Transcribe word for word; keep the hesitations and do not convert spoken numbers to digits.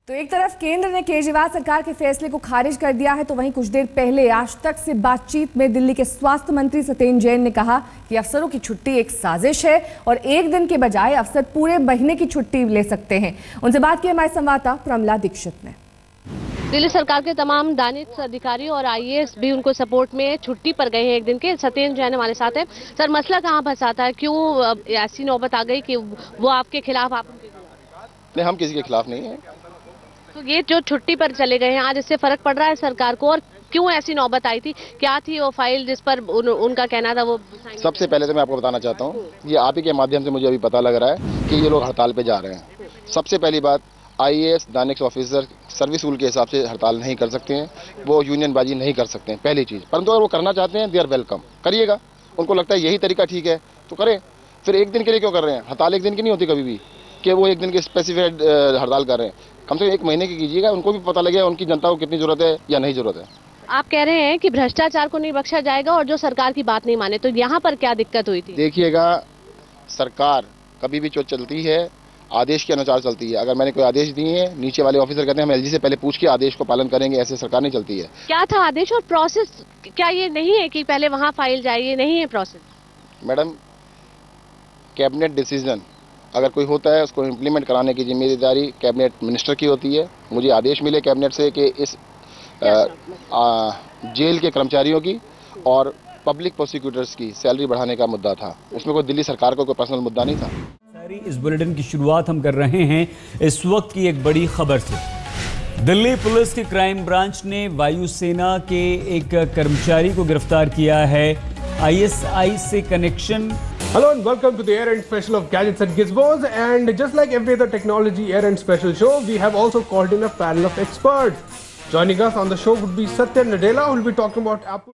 तो एक तरफ केंद्र ने केजरीवाल सरकार के फैसले को खारिज कर दिया है, तो वहीं कुछ देर पहले आज तक से बातचीत में दिल्ली के स्वास्थ्य मंत्री सत्येंद्र जैन ने कहा कि अफसरों की छुट्टी एक साजिश है और एक दिन के बजाय अफसर पूरे महीने की छुट्टी ले सकते हैं। उनसे बात की हमारे संवाददाता प्रमला दीक्षित ने। दिल्ली सरकार के तमाम दानिश अधिकारी और आईएएस भी उनको सपोर्ट में छुट्टी पर गए हैं एक दिन के। सत्येंद्र जैन हमारे साथ है। सर, मसला कहाँ फंसा था, क्यों ऐसी नौबत आ गई कि वो आपके खिलाफ आप नहीं, हम किसी के खिलाफ नहीं है। तो ये जो छुट्टी पर चले गए हैं आज, इससे फर्क पड़ रहा है सरकार को, और क्यों ऐसी नौबत आई थी, क्या थी वो फाइल जिस पर उन, उनका कहना था वो? सबसे पहले तो मैं आपको बताना चाहता हूँ, ये आप ही के माध्यम से मुझे अभी पता लग रहा है कि ये लोग हड़ताल पे जा रहे हैं। सबसे पहली बात, IAS Danish officer service rule के हिसाब से हड़ताल नहीं कर सकते हैं, वो यूनियनबाजी नहीं कर सकते हैं, पहली चीज़। परंतु अगर वो करना चाहते हैं, दे आर वेलकम, करिएगा। उनको लगता है यही तरीका ठीक है तो करें। फिर एक दिन के लिए क्यों कर रहे हैं? हड़ताल एक दिन की नहीं होती कभी भी कि वो एक दिन की स्पेसिफाइड हड़ताल कर रहे हैं। कम से कम एक महीने की कीजिएगा, उनको भी पता लगेगा उनकी जनता को कितनी जरूरत है या नहीं जरूरत है। आप कह रहे हैं कि भ्रष्टाचार को नहीं बख्शा जाएगा और जो सरकार की बात नहीं माने, तो यहाँ पर क्या दिक्कत हुई थी? देखिएगा, सरकार कभी भी जो चलती है आदेश के अनुसार चलती है। अगर मैंने कोई आदेश दिए हैं, नीचे वाले ऑफिसर कहते हैं हम एलजी से पहले पूछ के आदेश को पालन करेंगे, ऐसे सरकार नहीं चलती है। क्या था आदेश और प्रोसेस? क्या ये नहीं है कि पहले वहाँ फाइल जाए, ये नहीं है प्रोसेस? मैडम, कैबिनेट डिसीजन अगर कोई होता है उसको इम्प्लीमेंट कराने की जिम्मेदारी कैबिनेट मिनिस्टर की होती है। मुझे आदेश मिले कैबिनेट से कि इस आ, आ, जेल के कर्मचारियों की और पब्लिक प्रोसिक्यूटर्स की सैलरी बढ़ाने का मुद्दा था, उसमें कोई दिल्ली सरकार को कोई पर्सनल मुद्दा नहीं था। इस बुलेटिन की शुरुआत हम कर रहे हैं इस वक्त की एक बड़ी खबर से। दिल्ली पुलिस की क्राइम ब्रांच ने वायुसेना के एक कर्मचारी को गिरफ्तार किया है। आईएसआई से connection. Hello and welcome to the Air End Special of Gadgets and Gizmos, and just like every other technology Air End Special show, we have also called in a panel of experts. Joining us on the show would be Satya Nadella, who will be talking about Apple